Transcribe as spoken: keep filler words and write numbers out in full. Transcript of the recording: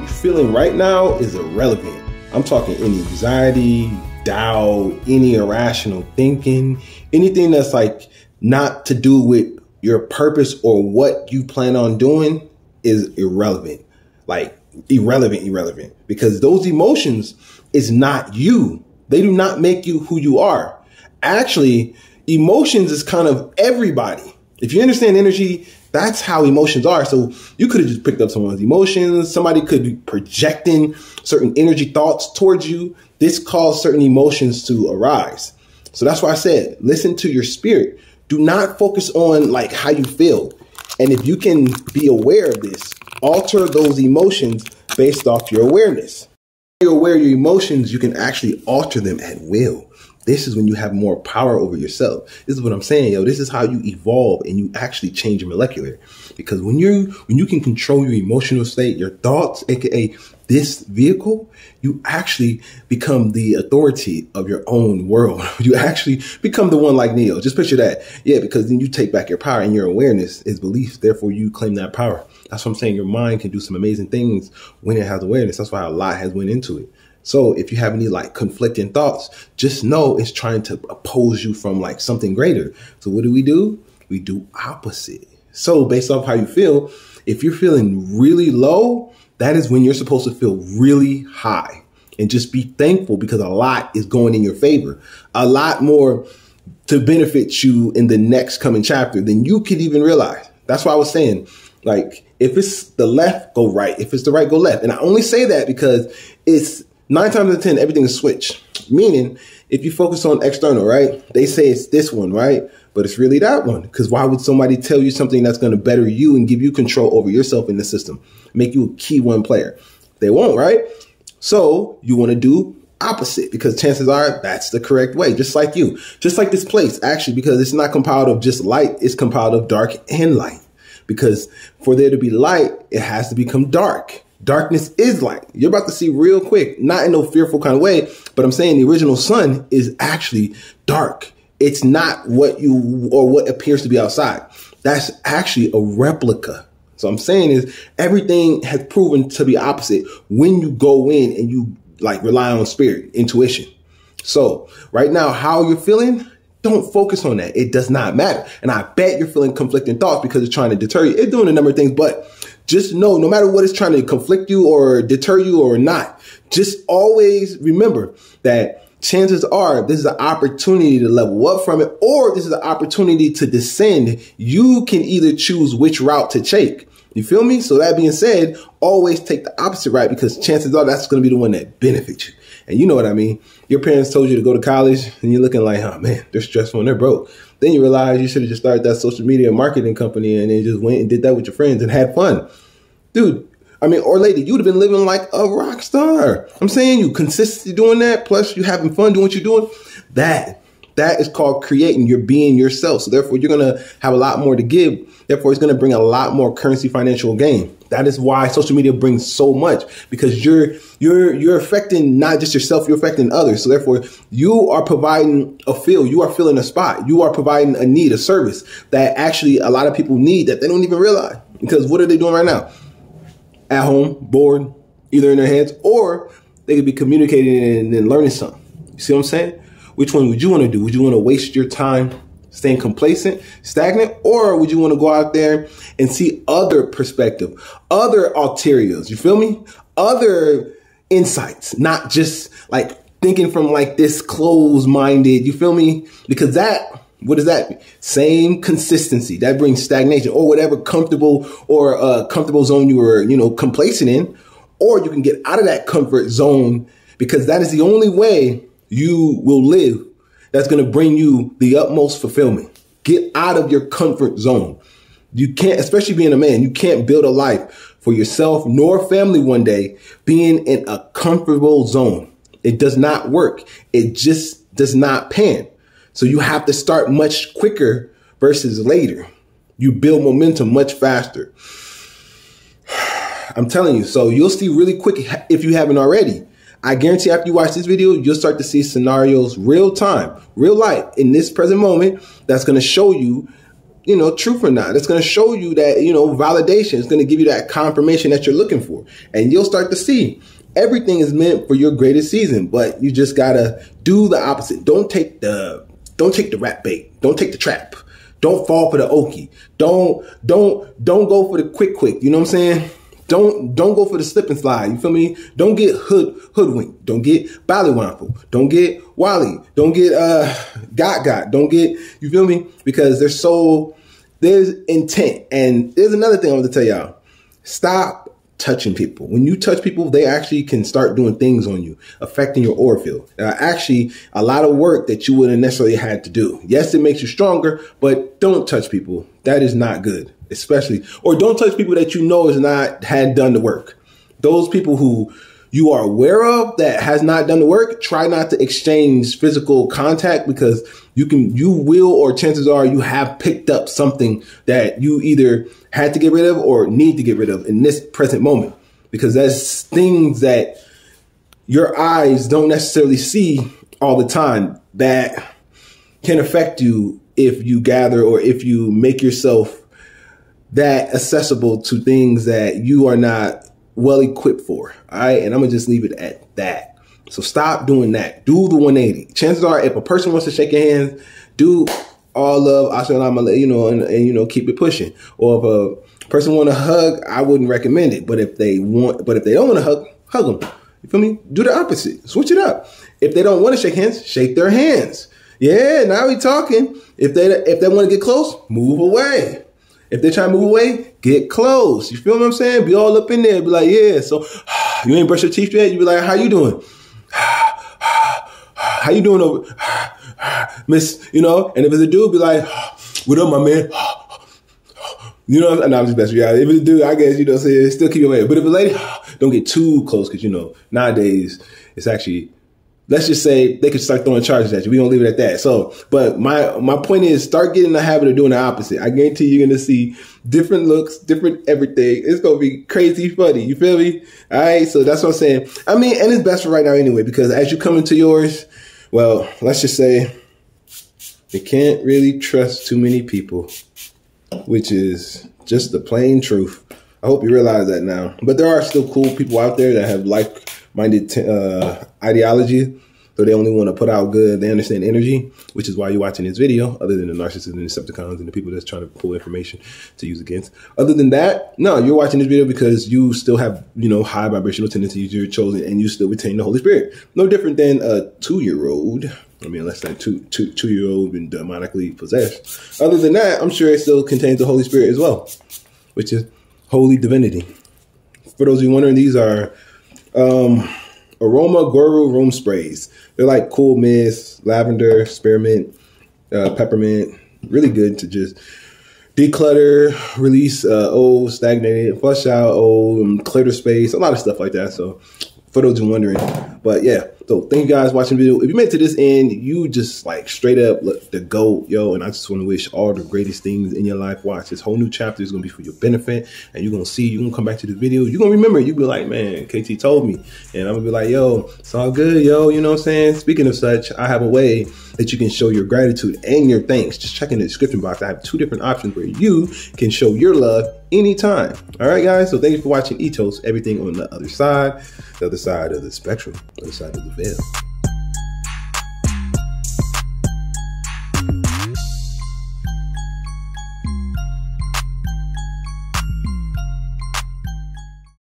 you're feeling right now is irrelevant. I'm talking any anxiety, doubt, any irrational thinking, anything that's like not to do with your purpose or what you plan on doing is irrelevant. Like irrelevant, irrelevant, because those emotions is not you. They do not make you who you are. Actually, emotions is kind of everybody. If you understand energy, that's how emotions are. So you could have just picked up someone's emotions. Somebody could be projecting certain energy thoughts towards you. This caused certain emotions to arise. So that's why I said, listen to your spirit. Do not focus on like how you feel. And if you can be aware of this, alter those emotions based off your awareness. When you're aware of your emotions, you can actually alter them at will. This is when you have more power over yourself. This is what I'm saying, yo. This is how you evolve and you actually change your molecular. Because when you when you can control your emotional state, your thoughts, aka this vehicle, you actually become the authority of your own world. You actually become the one like Neo. Just picture that. Yeah, because then you take back your power, and your awareness is belief. Therefore, you claim that power. That's what I'm saying. Your mind can do some amazing things when it has awareness. That's why a lot has went into it. So if you have any like conflicting thoughts, just know it's trying to oppose you from like something greater. So what do we do? We do opposite. So based off how you feel, if you're feeling really low, that is when you're supposed to feel really high, and just be thankful because a lot is going in your favor, a lot more to benefit you in the next coming chapter than you could even realize. That's why I was saying, like, if it's the left, go right. If it's the right, go left. And I only say that because it's nine times out of ten, everything is switched. Meaning, if you focus on external, right, they say it's this one, right? But it's really that one. Because why would somebody tell you something that's going to better you and give you control over yourself in the system, make you a key one player? They won't, right? So you want to do opposite, because chances are that's the correct way. Just like you, just like this place, actually, because it's not compiled of just light. It's compiled of dark and light, because for there to be light, it has to become dark. Darkness is light. You're about to see real quick, not in no fearful kind of way, but I'm saying the original sun is actually dark. It's not what you or what appears to be outside. That's actually a replica. So I'm saying is everything has proven to be opposite when you go in and you like rely on spirit, intuition. So right now, how you're feeling, don't focus on that. It does not matter. And I bet you're feeling conflicting thoughts because it's trying to deter you. It's doing a number of things, but just know, no matter what is trying to conflict you or deter you or not, just always remember that chances are this is an opportunity to level up from it, or this is an opportunity to descend. You can either choose which route to take. You feel me? So that being said, always take the opposite route, because chances are that's going to be the one that benefits you. And you know what I mean? Your parents told you to go to college and you're looking like, oh man, they're stressful and they're broke. Then you realize you should have just started that social media marketing company and then just went and did that with your friends and had fun. Dude, I mean, or lady, you would have been living like a rock star. I'm saying you consistently doing that, plus you having fun doing what you're doing. That, that is called creating. You're being yourself. So therefore, you're going to have a lot more to give. Therefore, it's going to bring a lot more currency financial gain. That is why social media brings so much, because you're you're you're affecting not just yourself, you're affecting others. So therefore, you are providing a feel, you are filling a spot, you are providing a need, a service that actually a lot of people need that they don't even realize. Because what are they doing right now? At home, bored, either in their heads, or they could be communicating and, and learning something. You see what I'm saying? Which one would you want to do? Would you want to waste your time staying complacent, stagnant, or would you want to go out there and see other perspective, other ulteriors, you feel me? Other insights, not just like thinking from like this closed-minded, you feel me? Because that, what does that mean? Same consistency. That brings stagnation, or whatever comfortable or uh, comfortable zone you were, you know, complacent in, or you can get out of that comfort zone, because that is the only way you will live. That's going to bring you the utmost fulfillment. Get out of your comfort zone. You can't, especially being a man, you can't build a life for yourself nor family one day being in a comfortable zone. It does not work. It just does not pan. So you have to start much quicker versus later. You build momentum much faster. I'm telling you. So you'll see really quick if you haven't already. I guarantee after you watch this video, you'll start to see scenarios real time, real life in this present moment that's going to show you you know, truth or not. It's going to show you that, you know, validation. It's going to give you that confirmation that you're looking for. And you'll start to see everything is meant for your greatest season, but you just got to do the opposite. Don't take the, don't take the rat bait. Don't take the trap. Don't fall for the okie. Don't, don't, don't go for the quick, quick. You know what I'm saying? Don't, don't go for the slip and slide. You feel me? Don't get hood, hoodwinked. Don't get ballywample. Don't get wally. Don't get, uh, got, got. Don't get, you feel me? Because there's so, there's intent. And there's another thing I want to tell y'all. Stop touching people. When you touch people, they actually can start doing things on you, affecting your aura field. Uh, actually, a lot of work that you wouldn't necessarily had to do. Yes, it makes you stronger, but don't touch people. That is not good, especially, or don't touch people that you know is not had done the work. Those people who you are aware of that has not done the work, try not to exchange physical contact, because you can, you will, or chances are you have picked up something that you either had to get rid of or need to get rid of in this present moment, because that's things that your eyes don't necessarily see all the time that can affect you if you gather or if you make yourself that accessible to things that you are not well equipped for. All right. And I'm gonna just leave it at that. So stop doing that. Do the one eighty. Chances are, if a person wants to shake your hands, do all love, assalamu, you know, and, and, you know, keep it pushing. Or if a person want to hug, I wouldn't recommend it. But if they want, but if they don't want to hug, hug them. You feel me? Do the opposite. Switch it up. If they don't want to shake hands, shake their hands. Yeah, now we talking. If they if they want to get close, move away. If they're trying to move away, get close. You feel what I'm saying? Be all up in there. Be like, yeah, so you ain't brush your teeth yet? You be like, how you doing? How you doing over, miss, you know? And if it's a dude, be like, what up, my man? You know, and I'm just messing with you. If it's a dude, I guess, you know what I'm saying, still keep your way. But if it's a lady, don't get too close, because, you know, nowadays, it's actually, let's just say they could start throwing charges at you. We don't leave it at that. So, but my, my point is, start getting the habit of doing the opposite. I guarantee you're going to see different looks, different everything. It's going to be crazy funny. You feel me? All right. So that's what I'm saying. I mean, and it's best for right now anyway, because as you come into yours, well, let's just say you can't really trust too many people, which is just the plain truth. I hope you realize that now. But there are still cool people out there that have like-minded uh, ideology. So they only want to put out good. They understand energy, which is why you're watching this video, other than the narcissists and the Decepticons and the people that's trying to pull information to use against. Other than that, no, you're watching this video because you still have, you know, high vibrational tendencies. You're chosen and you still retain the Holy Spirit. No different than a two-year-old. I mean, less than two, two, two-year-old been demonically possessed. Other than that, I'm sure it still contains the Holy Spirit as well, which is holy divinity. For those of you wondering, these are um, Aroma Guru room sprays. They're like cool mist, lavender, spearmint, uh, peppermint. Really good to just declutter, release uh, old, stagnated, flush out old, um, clear the space, a lot of stuff like that. So for those who are wondering, but yeah. So thank you guys for watching the video. If you made it to this end, you just like straight up look the GOAT, yo. And I just want to wish all the greatest things in your life. Watch this whole new chapter is going to be for your benefit. And you're going to see, you're going to come back to this video. You're going to remember, you be like, man, K T told me. And I'm going to be like, yo, it's all good, yo. You know what I'm saying? Speaking of such, I have a way that you can show your gratitude and your thanks. Just check in the description box. I have two different options where you can show your love anytime. All right, guys. So thank you for watching Ethos, everything on the other side, the other side of the spectrum, the other side of the veil.